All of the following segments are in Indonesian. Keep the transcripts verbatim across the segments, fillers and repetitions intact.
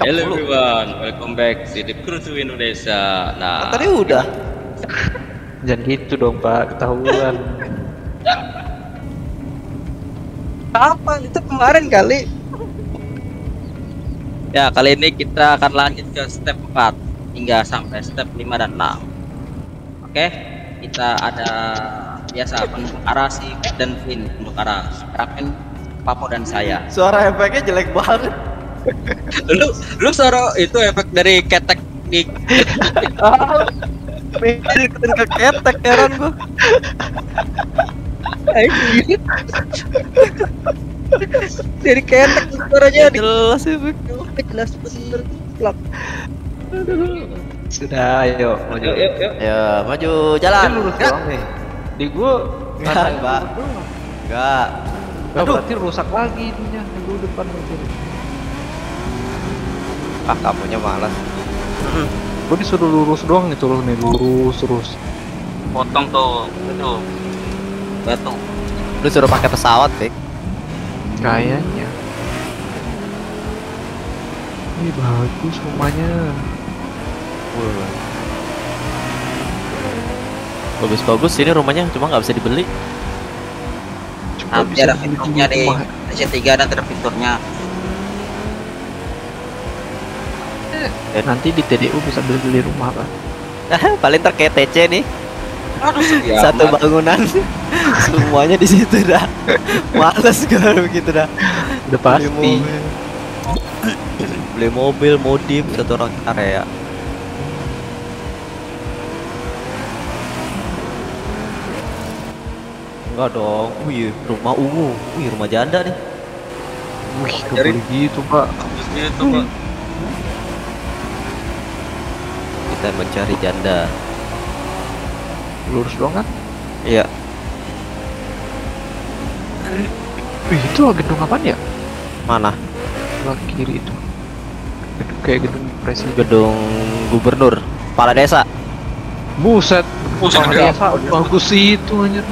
Hello everyone, welcome back to the Krusu Indonesia. Nah, tadi udah. Jangan gitu dong Pak, ketahuan. Kapan? Itu kemarin kali. ya kali ini kita akan lanjut ke step empat hingga sampai step lima dan enam. Oke, kita ada biasa penduduk arah si dan Vin penduduk arah. Sekarang Papo dan saya. Suara efeknya jelek banget. Lu lu suara itu efek dari ketek di Jadi ikutin ke ketek heran gua. dari ketek suaranya Jelas efek. jelas bener. Plak. Sudah, ayo maju. Yuk, yuk, yuk. Ya, maju Ini jalan. lurus Gerak. doang nih. Di gua Enggak, Mbak. Enggak. Nah, Aduh. berarti rusak lagi ininya yang dulu depan mobil. Ah, kamunya malas. Gua disuruh lurus doang nih, turun nih, lurus terus. Potong tuh itu batu. Lu suruh pakai pesawat, Fik. Kayaknya. Ini bagus rumahnya. Bagus-bagus ini rumahnya, cuma nggak bisa dibeli. Cuma Nanti bisa ada beli fiturnya di rumah. P C tiga dan ada fiturnya. Eh, nanti di T D U bisa beli-beli rumah kan. Paling terkait T C nih. Aduh, sedia Satu amat. bangunan. Semuanya di situ dah. Males gue begitu dah. Udah pasti. Beli mobil, beli mobil modif satu orang area. Enggak dong. Wih, rumah ungu. Wih, rumah janda nih. Wih, gak Jadi- boleh gitu Pak. Gitu, Pak. Kita mencari janda. Lurus doang kan? Iya. Wih, itu gedung apaan ya? Mana? Sebelah kiri itu. Gedung kayak gedung presiden. Gedung gubernur, kepala desa. Buset. Buset, Kepala gede desa, bagus sih itu anjir.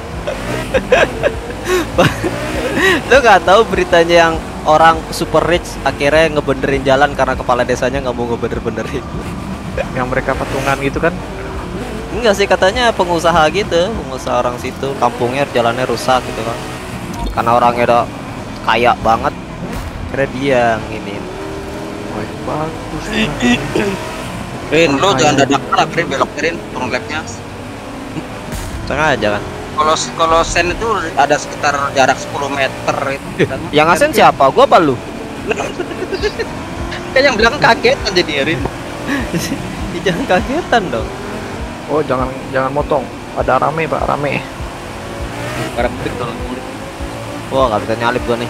Lo nggak tahu beritanya yang orang super rich akhirnya ngebenerin jalan karena kepala desanya nggak mau ngebener-benerin. Yang mereka patungan gitu kan. Enggak sih, katanya pengusaha gitu, pengusaha orang situ, kampungnya jalannya rusak gitu kan. Karena orangnya udah kaya banget, kira dia yang ini. Wah, itu bagus. Rin, lu jangan dadak gerak, Rin, belok Rin, turun labnya. Sengaja kan. Kalau kalau sen itu ada sekitar jarak sepuluh meter itu. Yang asen siapa? Gua apa lu? Kayak yang belakang kaget aja dia, Rin. Jangan kagetan dong. Oh, jangan jangan motong. Ada rame, Pak, rame. Barang balik tolong. Wah, nggak bisa nyalip gua nih.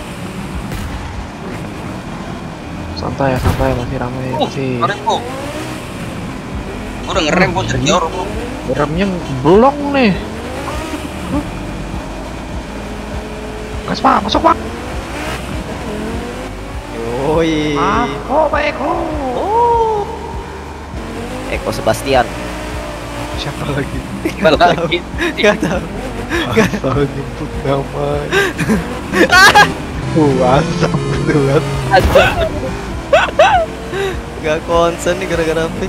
Santai ya, santai, masih rame, Oh, masih. keren kok. Gua udah ngerem kok dari jauh kok. Remnya belong nih. Gas Pak, masuk Pak. Yoi. Oh, Pak Eko. Oh. Eko Sebastian. Siapa lagi? Balik lagi. Gak tahu. Asal nyebut namanya. Wah, asap banget. Gak konsen nih gara-gara apa?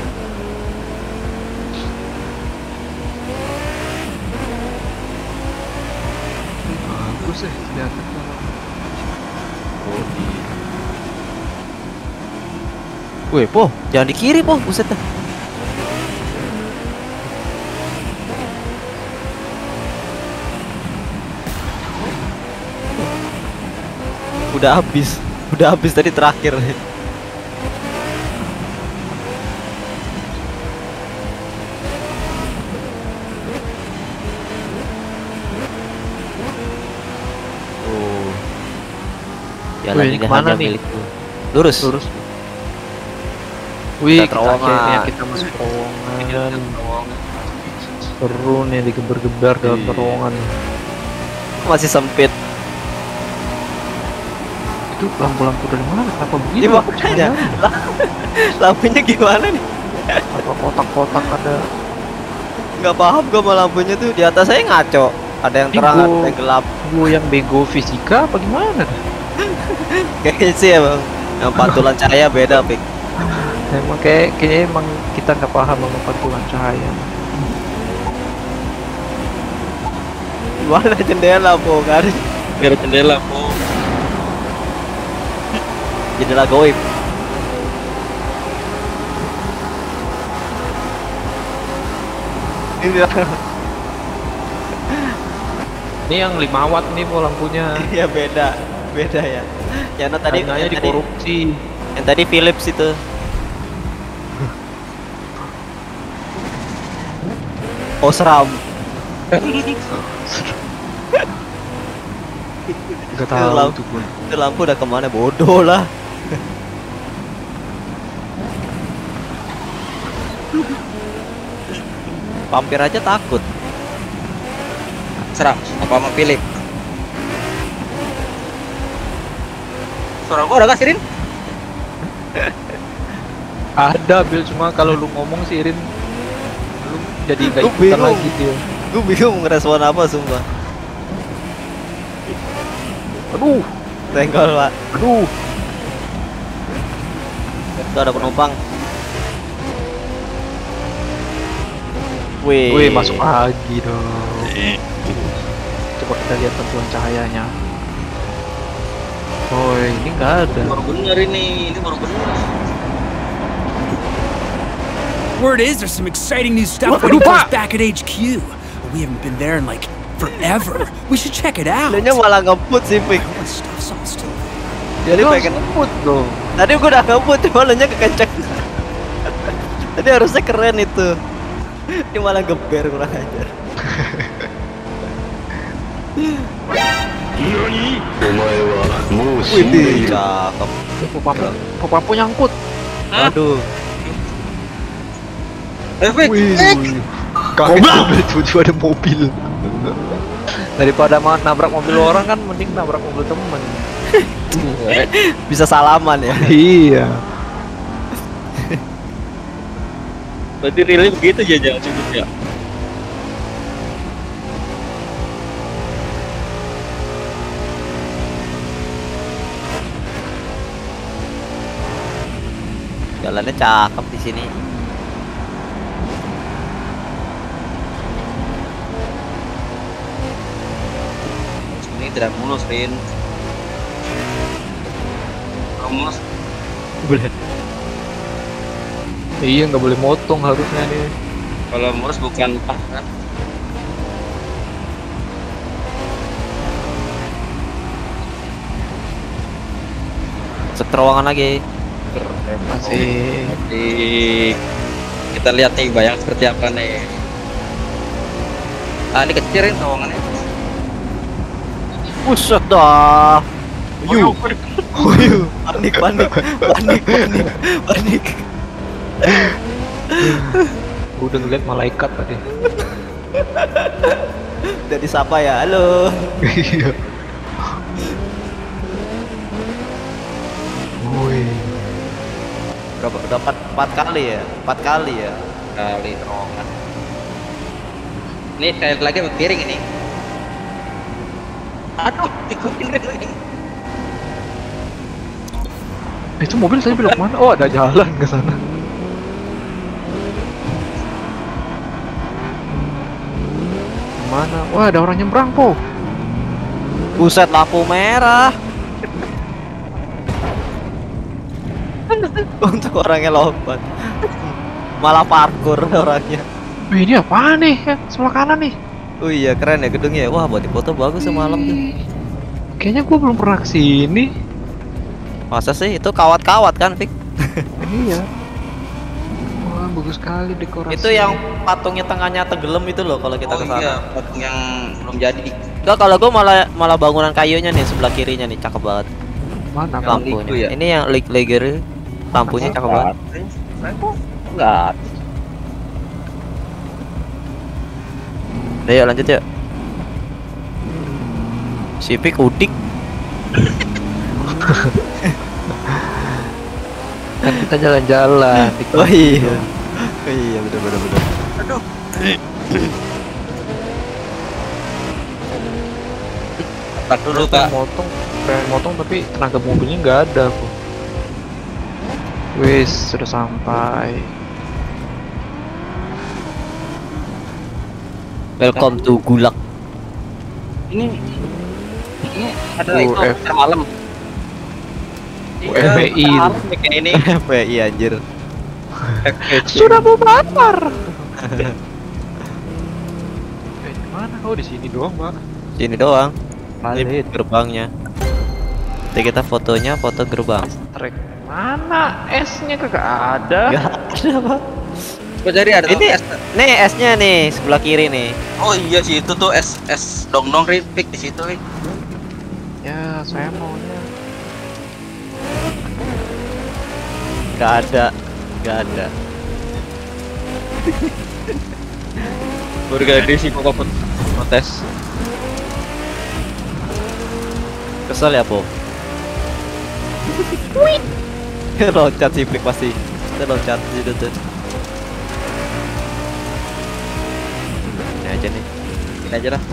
Bagus ya, kelihatan. Wih, Po, jangan di kiri, Po. Buset dah. Udah habis. Udah habis tadi terakhir. Oh. Jalan Wih, tidak kemana hanya nih? milikku. Lurus. Lurus. Wih, Kita kita terowongan. akhirnya kita masuk terowongan. Seru nih digeber-geber dalam Iya. terowongan. Masih sempit. Itu lampu-lampu dari mana? Kenapa begini? Ini makanya lampunya gimana nih? Apa kotak-kotak ada? Nggak paham gua sama lampunya tuh. Di atas saya ngaco. Ada yang terang, Bego. ada yang gelap. Gue yang bego fisika apa gimana? Kayaknya sih emang Yang pantulan cahaya beda, Pik. Emang kayak kayaknya emang kita nggak paham sama pantulan cahaya. Gimana jendela, Po? Gak ada Biar jendela, Po. jendela goib. Ini Ini yang lima watt nih po lampunya. ya beda, beda ya. Yang tadi Harganya yang tadi, dikorupsi. yang tadi Philips itu. Osram. Gak Itu tahu lampu, tuh gue. itu lampu udah kemana? Bodoh lah. Vampir aja takut. Serang apa sama Philip? Suara gua ada gak Sirin? Ada Bil, cuma kalau lu ngomong sih Irin, lu jadi gak Lu ikutan bingung. lagi dia. Gue bingung ngerespon apa sumpah. Aduh, Tenggol, Pak. aduh. Itu ada penumpang. Wih, Wih, masuk lagi dong. Coba kita lihat pantulan cahayanya. Oh, ini nggak ada. Baru bener ini, ini baru bener. Word is there's some exciting new stuff Waduh, waiting for us Pak! back at H Q. We haven't been there in like forever. We should check it out. Dianya malah ngebut sih, Pik. All this stuff's all still Jadi Lu pengen ngebut dong. Tadi gue udah ngebut, cuma lu nya kekenceng. Tadi harusnya keren itu. Ini malah geber, kurang ajar. Wih, cakep. Pop-up, pop-up nyangkut. Aduh. Eh, Fik, Wih, Fik. wih. Kaget tiba-tiba ada mobil. Daripada mau nabrak mobil orang kan mending nabrak mobil temen. Bisa salaman ya. Iya. Berarti really begitu aja jangan cukup ya. Jalannya cakep di sini. Ini tidak mulus, Rin. Kalau mulus, Boleh. Iya, nggak boleh motong harusnya nih. kalau mulus bukan pas kan? Masuk terowongan lagi. Masih. Jadi kita lihat nih bayang seperti apa nih. Ah, ini kecil Rin terowongannya. Buset dah. Yuh. Yuh. Panik, panik, panik, panik, panik. Gue udah ngeliat malaikat tadi. Udah disapa ya, halo. Iya. Woi. Berapa? Udah empat, empat kali ya? Empat kali ya? Kali terowongan. Ini sekali lagi piring ini. Aduh, ikutin Rin lagi. Itu mobil tadi belok mana? Oh, ada jalan ke sana. Mana? Wah, ada orang nyebrang, Po. Buset, lampu merah. Untuk orangnya lompat. Malah parkur orangnya. Wih, ini apa nih? Ya, sebelah kanan nih. Oh iya, keren ya gedungnya. Wah, buat foto bagus semalam tuh. Kayaknya gua belum pernah kesini. Masa sih? Itu kawat-kawat kan, Fik? Iya. Wah, bagus sekali dekorasi. Itu yang patungnya tengahnya tenggelam itu loh kalau kita Oh ke sana. iya, patung yang belum jadi. Enggak, kalau gua malah malah bangunan kayunya nih sebelah kirinya nih, cakep banget mana? Yang lampunya. liku ya? Ini yang leg leger lampunya cakep banget. Enggak. Udah yuk lanjut yuk. Sipik udik. Kan kita jalan-jalan. di Oh iya. Oh iya, bener bener bener. Tak dulu Pengen Kak. motong, pengen motong tapi tenaga mobilnya nggak ada, Po. Wis, sudah sampai. Welcome to Gulag. Ini ini ada U itu F. pasar malam. U F B I. Iya, pasar malam nih kayak ini. P I anjir. Sudah bubar. Eh, di mana? Oh, di sini doang, Pak. Sini doang. Ini Valid. gerbangnya. Nanti kita fotonya foto gerbang. Trek mana? S-nya kagak ada. Gak ada Pak. Gua cari ada tuh Ini es. nih S-nya nih sebelah kiri nih. Oh iya sih itu tuh es es dong dong repick di situ. Rik. Ya, saya maunya. Gak ada. Gak ada. Organisasi kok kok protes. Kesel ya Po. Loncat sih Plik pasti. Kita loncat di situ tuh. Ini aja nih. Ini aja lah.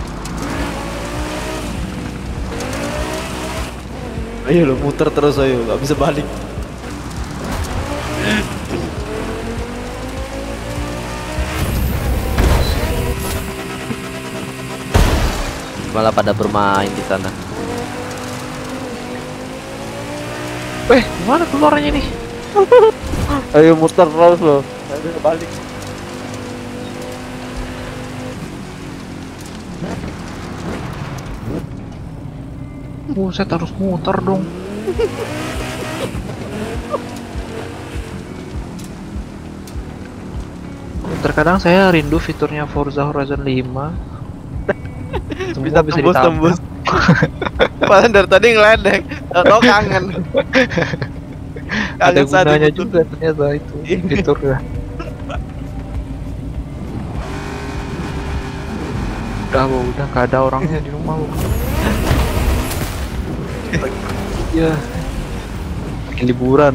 Ayo lo muter terus ayo, gak bisa balik. Malah pada bermain di sana. Eh, gimana keluarnya nih? Ayo muter terus lo. Ayo balik. Buset, harus muter dong. Terkadang saya rindu fiturnya Forza Horizon lima. Semua bisa ditambah. Padahal dari tadi ngeledek. Tau kangen. Ada Kangen saat gunanya itu. juga ternyata itu fiturnya. Udah, Bu, udah nggak ada orangnya di rumah, Bu. Iya. Makin liburan.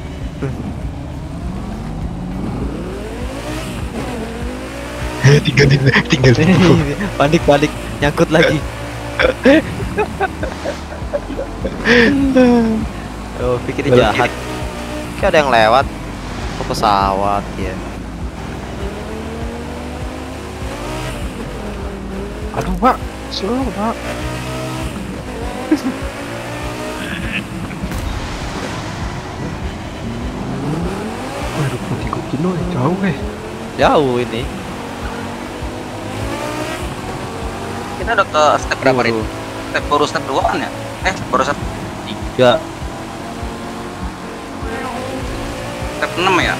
tinggal tinggal Panik panik nyangkut lagi. Oh, pikir dia jahat. Kayak ada yang lewat. Oh, pesawat ya. Aduh, Pak, slow, Pak. Wah, dua puluh tiga kilo ya, jauh eh. Jauh ini. Kita udah ke step berapa nih? Waduh. Step baru step dua kan ya? Eh baru step Tiga. step enam ya?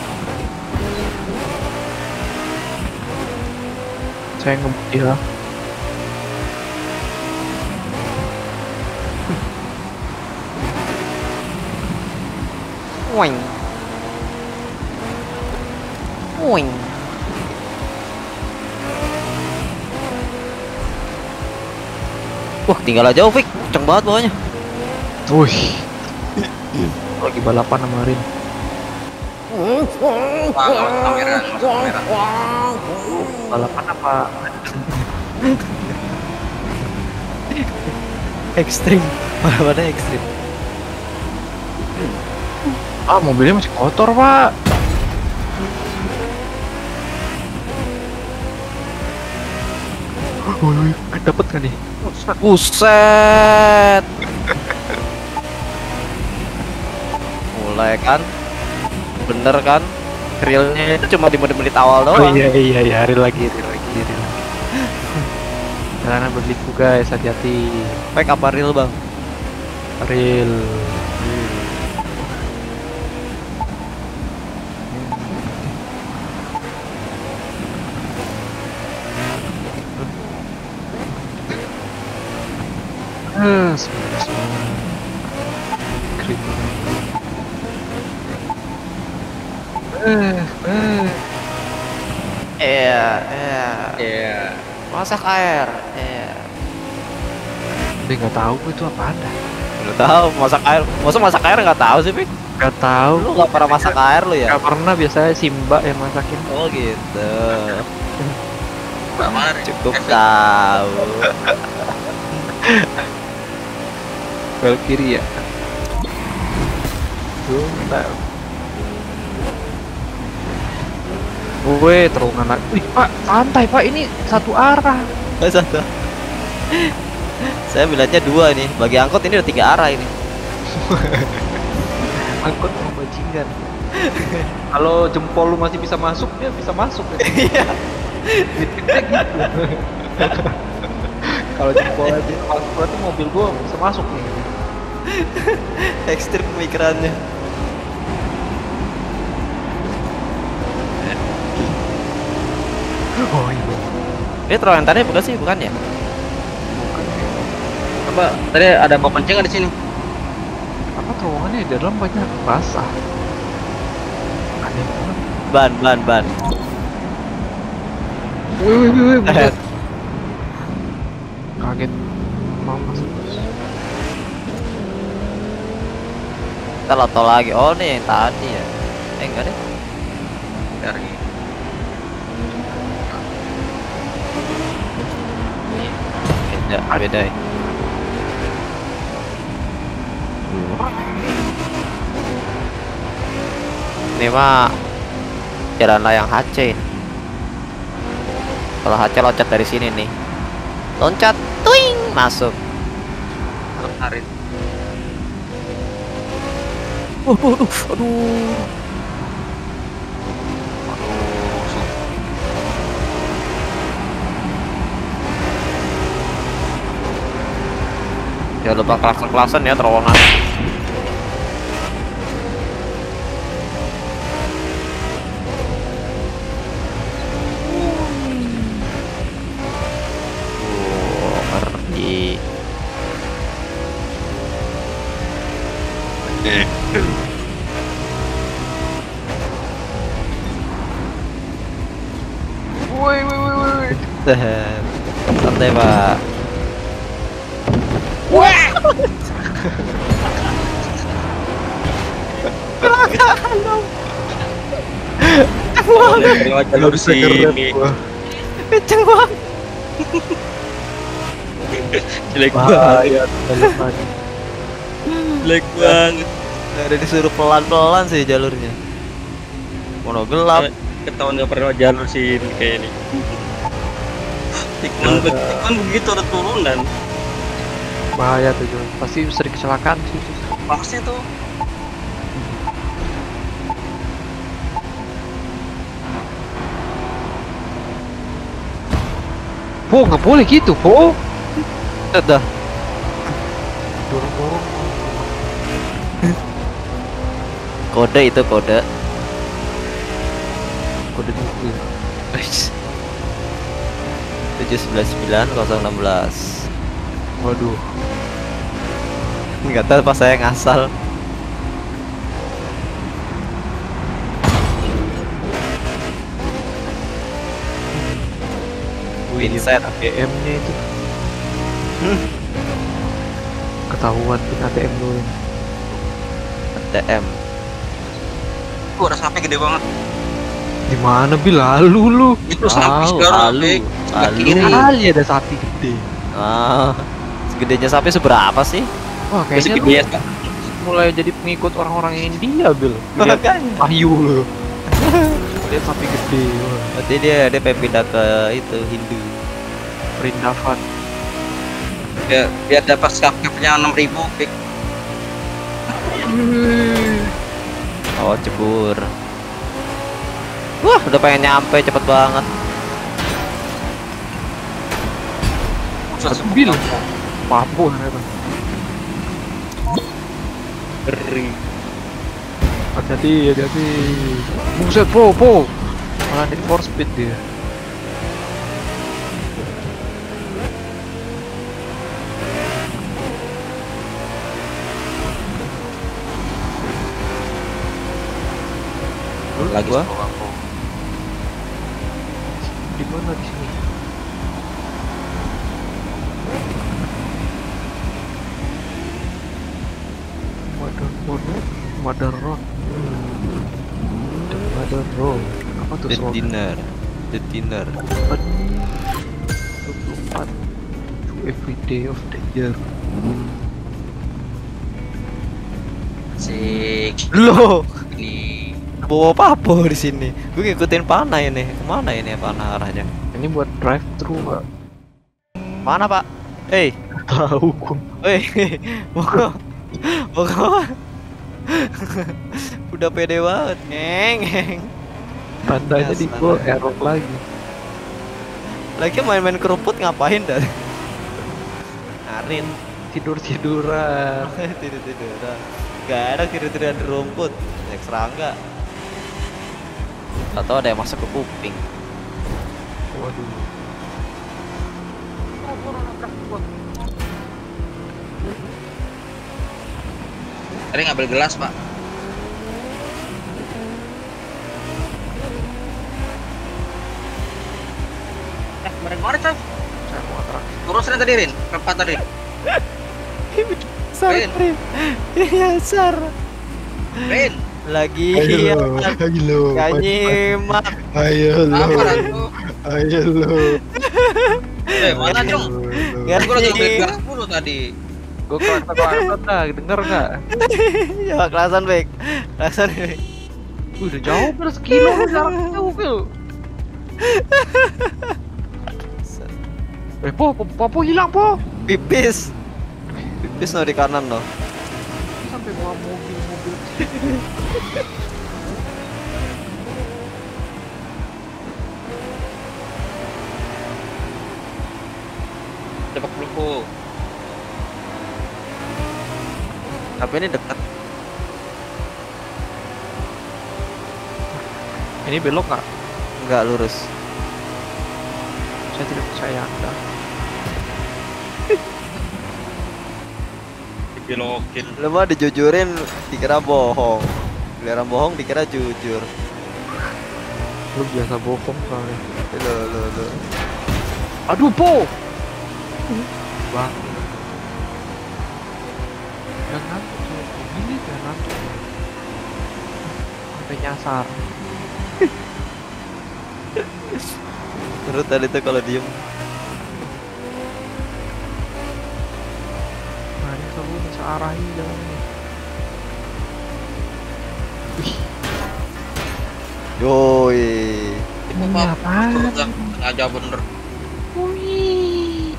Saya nge ya. Wing. Wing. Wah, tinggal aja Fik. Kenceng banget bawahnya. Wih. Lagi balapan sama Rin. Wah, nggak masuk kamera, nggak masuk kamera. Balapan apa? Ekstrim. Mana-mana ekstrim. Ah, mobilnya masih kotor, Pak. Wih, dapet kan nih? Buset. Mulai kan? Bener kan? Realnya itu cuma di menit-menit awal Oh doang. iya iya iya, hari lagi, hari lagi, hari lagi. Jalanan berliku guys, hati-hati. Fake apa real bang? Real. Eh, semuanya semua. Krik. Eh, eh. Iya, iya. Iya. Masak air. Iya. Dia nggak tahu gua itu apa ada. Nggak tahu masak air. Masa masak air nggak tahu sih, Pik? Nggak tahu. Lu nggak pernah masak air lu ya? Nggak pernah, biasanya Simba yang masakin. Oh gitu. Mbak mana nih? Cukup tahu. Bel kiri ya. Tuh, bentar. Weh, terowongan lagi. Wih, Pak, santai Pak, ini satu arah. Oh, satu. Saya melihatnya dua nih. Bagi angkot ini ada tiga arah ini. Angkot mau bajingan. Kalau jempol lu masih bisa masuk, dia bisa masuk. Iya. Gitu. Kalau jempol aja masuk, berarti mobil gua bisa masuk nih. Ekstrim pemikirannya. Oh iya. Ini terowongan tadi bukan sih, bukan ya? Apa tadi ada bau kencing nggak di sini? Apa terowongannya di dalam banyak basah. Aneh banget. Ban, ban, ban. Wih, wih, wih, wih, buset. Kaget. Mau masuk. Kita loto lagi. Oh, nih yang tadi ya. Eh, enggak deh. Dari Beda, beda ya. Ini mah jalan layang H C ini. Kalau H C loncat dari sini nih. Loncat, tuing, masuk. tarik. Uh, uh, uh, aduh. Ya lupa klakson-klakson ya terowongan. Oh, ngerti. Woi, woi, woi, woi. Santai, Pak. Lewat jalur sini. Kenceng banget. Jelek Bahaya, banget. Jelek banget. Ada disuruh pelan-pelan sih jalurnya. Mono gelap. Ketahuan nggak pernah jalur sini kayak ini. Tikman, tikman begitu ada turunan. bahaya tuh Jon. Pasti sering kecelakaan sih. Pasti tuh. Po, nggak boleh gitu, Po. Udah. Dorong-dorong. Kode itu kode. Kode mobil. tujuh sembilan sembilan nol enam belas. Waduh. Enggak tahu pas saya ngasal. Pinset A T M-nya itu. Ketahuan pin A T M lu. A T M. Tuh ada sapi gede banget. Di mana Bil? Lalu lu? Itu sapi Wow, sekarang. lalu, Bek. Sebelah lalu. kiri. Kali ada sapi gede. Ah, segedenya sapi seberapa sih? Wah, kayaknya lu Biasa. mulai jadi pengikut orang-orang India, Bil. Lihat Makanya. Wahyu lu. Lihat sapi gede. Wah. Berarti dia dia pengen pindah ke itu Hindu. Perindavan. Ya, biar dapat subscribe-nya enam ribu. Bek. Oh, cebur. Wah, udah pengen nyampe cepet banget. Bil. Papun itu. Ngeri. Hati-hati, hati-hati. Buset, Po, Po. Malah need for speed dia. Lagi Gua? sama aku. Di mana di sini? Mother Road, Mother Road, The Mother Road. Apa tuh The slogan? dinner. The dinner. dua puluh empat to every day of the year. Asik. Loh, Ini bawa apa di sini. Gue ngikutin panah ini. Kemana ini panah arahnya? Ini buat drive thru nggak? Mana pak? Hei, Tahu gua. hei, mau ke- mau kemana? Udah pede banget, ngeng, ngeng. Tandanya di gua error lagi. Lagi main-main keruput ngapain dah? Arin, Tidur-tiduran. tidur-tiduran. Gak ada tidur-tiduran di rumput. Naik serangga. Atau ada yang masuk ke kuping. Waduh. Tadi ngambil gelas, Pak. Eh, kemarin kemarin, Coy. Saya mau atraksi. Lurusin tadi, Rin. Keempat tadi. Sar, Rin. Rin. Iya, Sar. Rin. Lagi Ayo ya, lo, ayo lo, gak nyimak. ayo lo, Apa Ratu? ayo lo. Eh, mana, Cung? Gak Gue lagi ngambil nyimak. gelas dulu tadi. Gua kelakson dah, denger nggak? Ya, kelasan baik. Kelasan baik. Wih, udah jauh ber sekilo lu jaraknya jauh Phil. Eh, po, po, po, po hilang po. Pipis. Pipis no di kanan no. Sampai bawa mobil-mobil. Depak peluru. Tapi ini dekat. Ini belok nggak? Enggak lurus. Saya tidak percaya Anda. Dibelokin. Lu mah dijujurin dikira bohong. Giliran bohong dikira jujur. Lu biasa bohong soalnya. Lo lo lo. Aduh, po. Bang. Jangan ngantuk, coy. Ini jangan ngantuk. Sampai nyasar. Terus tadi tuh kalau diem. Nah, ini selalu bisa arahin jalannya. Yoi. Ini apaan? Sengaja bener. Wih.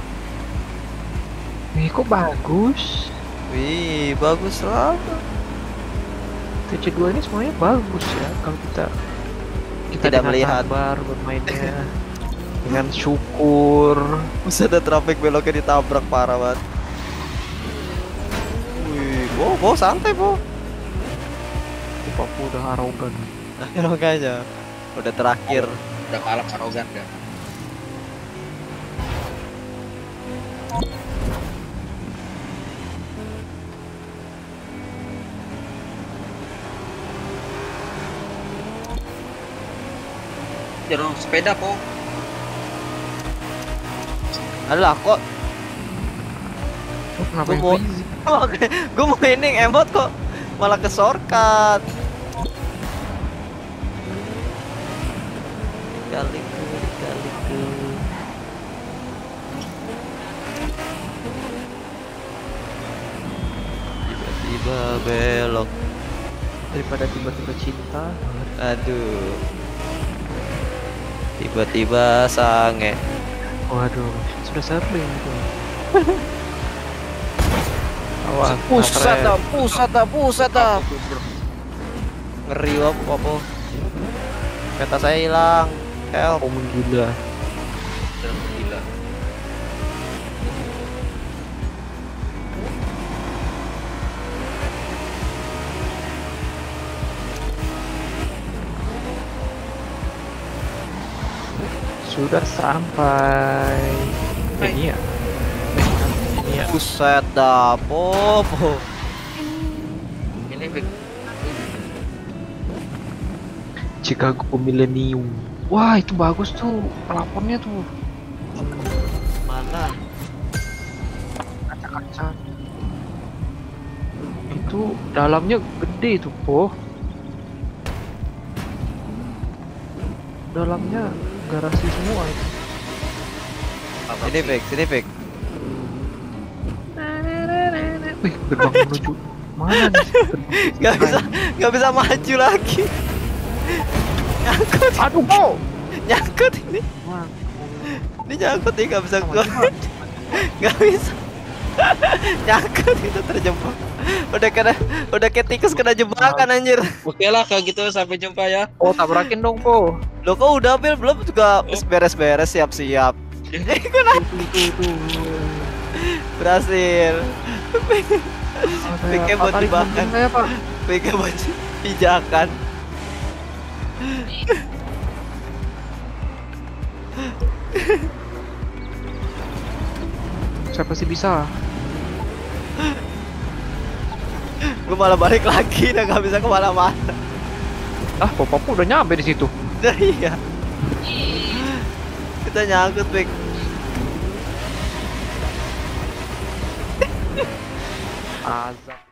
Nih kok bagus. Wih, bagus lah. T C dua ini semuanya bagus ya kalau kita kita Tidak dengan melihat. sabar bermainnya dengan syukur. Bisa ada traffic beloknya ditabrak parah banget. Wih, bo, bo santai bo. Papua udah arogan. Nah, makanya udah terakhir. Udah kalah arogan kan. Jalan sepeda po. Alah kok Lu kenapa Gua yang mau- freezing? gue mau ini emot kok malah ke shortcut. Kaliku, kaliku. Tiba-tiba belok. Daripada tiba-tiba cinta. Aduh. Tiba-tiba sange. Waduh, sudah sering itu. Awas, Pusat keren. dah, pusat dah, pusat dah. Ngeri wap, apa? Peta saya hilang. Help. Oh, menggila. Dan gila. Sudah sampai. Eh, ini ya. Ini ya. Buset dah, popo. Ini big. Chicago Millennium. Wah, itu bagus tuh pelapornya tuh. Mana? Kaca-kaca. Itu dalamnya gede tuh, po. Dalamnya garasi semua itu. Sini Fik, sini Fik. Wih, gerbang menuju Mana nih? Nggak bisa, nggak bisa maju lagi. Nyangkut, Aduh, kok. nyangkut ini. Ini nyangkut nih, nggak bisa gua. Nggak bisa. Nyangkut itu terjebak. Udah kena, udah kayak tikus kena jebakan anjir. Oke lah kalau gitu sampai jumpa ya. Oh, tabrakin dong, Po. Lo kok udah Bil belum juga beres-beres siap-siap. Eh, kena. Berhasil. Pikir buat dimakan. Saya, Pak. Pikir buat pijakan. Saya pasti bisa. Gue malah balik lagi dan nggak bisa kemana-mana. Ah, Popapu udah nyampe di situ. Nah, iya. Kita nyangkut, Pik. Azab.